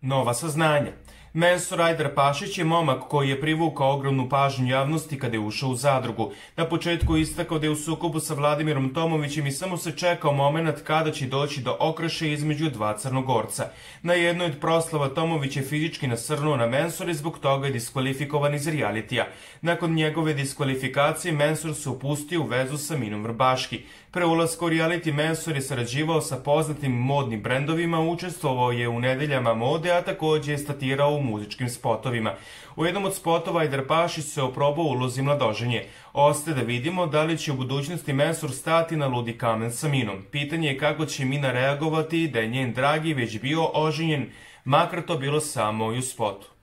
Nova saznanja. Mensur Ajdarpašić je momak koji je privukao ogromnu pažnju javnosti kada je ušao u zadrugu. Na početku istakao da je u sukobu sa Vladimirom Tomovićem i samo se čekao moment kada će doći do okršaja između dva Crnogorca. Na jednoj od proslava Tomović je fizički nasrnuo na Mensura i zbog toga je diskvalifikovan iz realitija. Nakon njegove diskvalifikacije Mensur se upustio u vezu sa Minom Vrbaški. Pre ulaska u reality Mensur je sarađivao sa poznatim modnim brendovima, učestvovao je u nedeljama mode, a takođe je statirao u muzičkim spotovima. U jednom od spotova Ajdarpašić se oprobao ulozi mladoženje. Ostaje da vidimo da li će u budućnosti Mensur stati na ludi kamen sa Minom. Pitanje je kako će Mina reagovati da je njen dragi već bio oženjen, makar to bilo samo i u spotu.